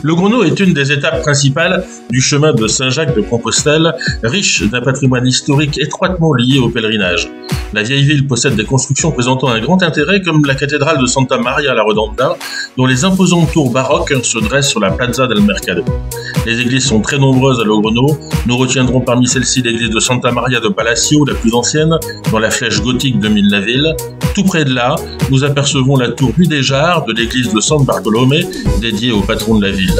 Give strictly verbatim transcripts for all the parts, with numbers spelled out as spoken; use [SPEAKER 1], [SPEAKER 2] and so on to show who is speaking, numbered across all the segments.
[SPEAKER 1] Logrono est une des étapes principales du chemin de Saint-Jacques-de-Compostelle, riche d'un patrimoine historique étroitement lié au pèlerinage. La vieille ville possède des constructions présentant un grand intérêt comme la cathédrale de Santa Maria la Redonda, dont les imposantes tours baroques se dressent sur la Plaza del Mercado. Les églises sont très nombreuses à Logrono. Nous retiendrons parmi celles-ci l'église de Santa Maria de Palacio, la plus ancienne, dans la flèche gothique domine la ville. Tout près de là, nous apercevons la tour mudéjar de l'église de San Bartolomé, dédiée au patron de la ville.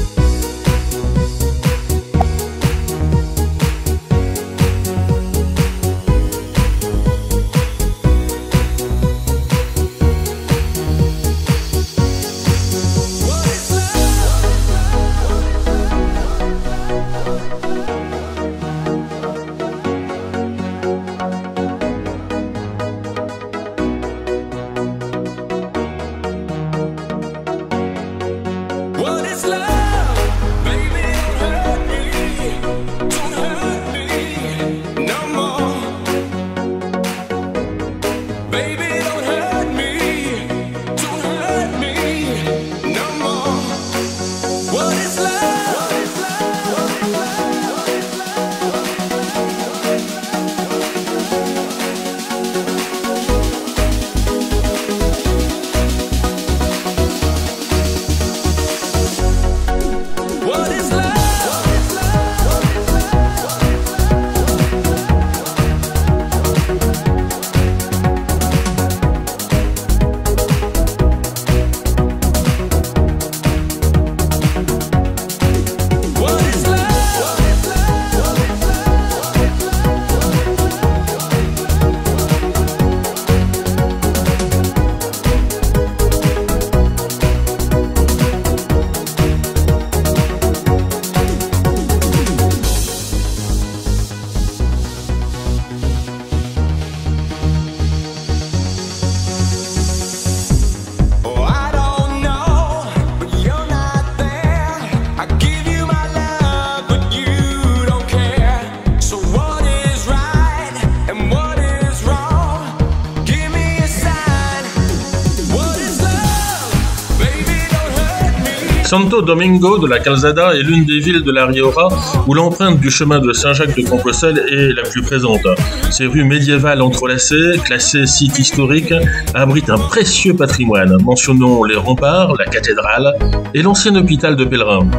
[SPEAKER 1] Santo Domingo de la Calzada est l'une des villes de la Rioja où l'empreinte du chemin de Saint-Jacques-de-Compostelle est la plus présente. Ces rues médiévales entrelacées, classées sites historiques, abritent un précieux patrimoine. Mentionnons les remparts, la cathédrale et l'ancien hôpital de pèlerins.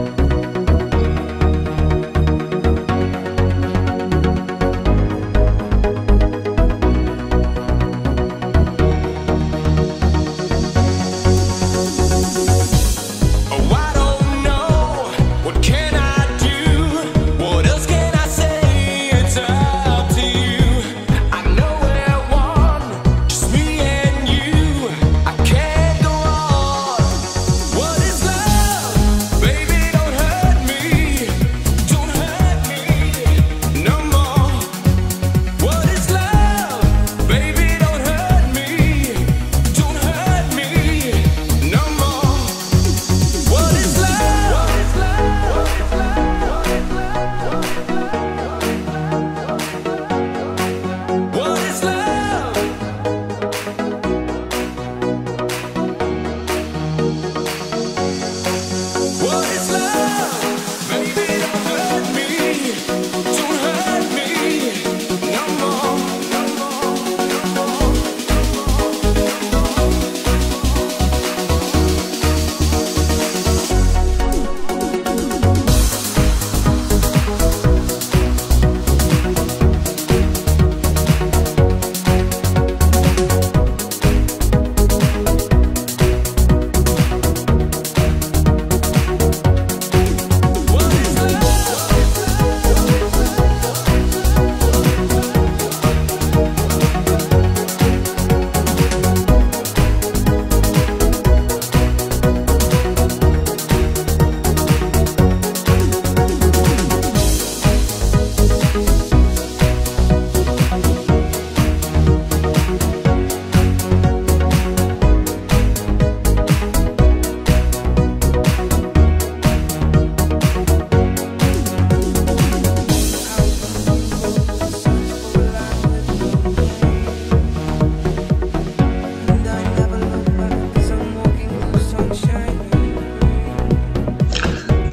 [SPEAKER 2] Baby, don't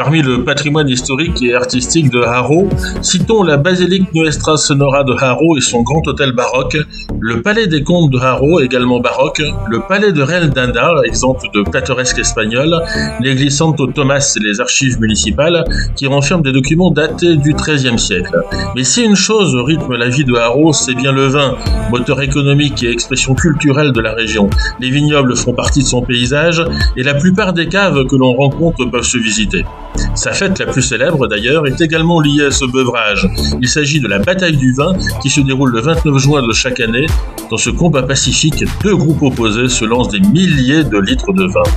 [SPEAKER 1] Parmi le patrimoine historique et artistique de Haro, citons la basilique Nuestra Senora de Haro et son grand hôtel baroque, le palais des comtes de Haro, également baroque, le palais de Reldanda, exemple de pittoresque espagnol, l'église Santo Tomás et les archives municipales, qui renferment des documents datés du treizième siècle. Mais si une chose rythme la vie de Haro, c'est bien le vin, moteur économique et expression culturelle de la région. Les vignobles font partie de son paysage et la plupart des caves que l'on rencontre peuvent se visiter. Sa fête la plus célèbre d'ailleurs est également liée à ce beuvrage. Il s'agit de la bataille du vin qui se déroule le vingt-neuf juin de chaque année. Dans ce combat pacifique, deux groupes opposés se lancent des milliers de litres de vin.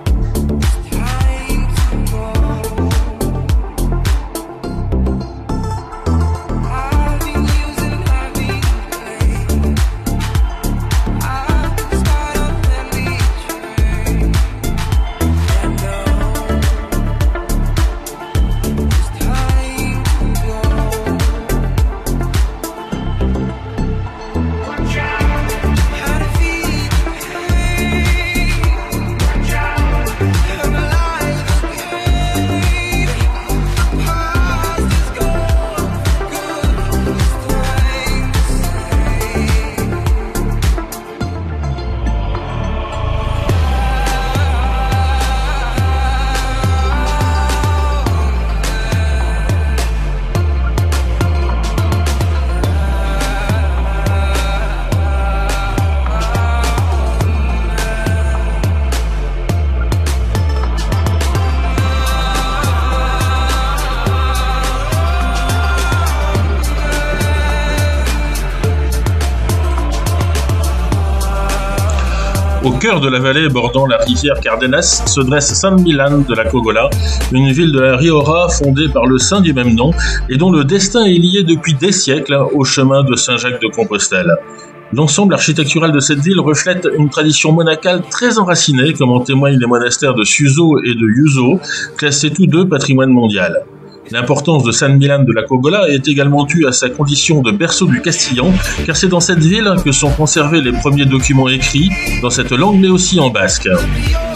[SPEAKER 1] Au cœur de la vallée bordant la rivière Cardenas se dresse San Millán de la Cogolla, une ville de la Rioja fondée par le saint du même nom et dont le destin est lié depuis des siècles au chemin de Saint-Jacques de Compostelle. L'ensemble architectural de cette ville reflète une tradition monacale très enracinée, comme en témoignent les monastères de Suso et de Yuso, classés tous deux patrimoine mondial. L'importance de San Millán de la Cogolla est également due à sa condition de berceau du Castillan, car c'est dans cette ville que sont conservés les premiers documents écrits dans cette langue mais aussi en basque.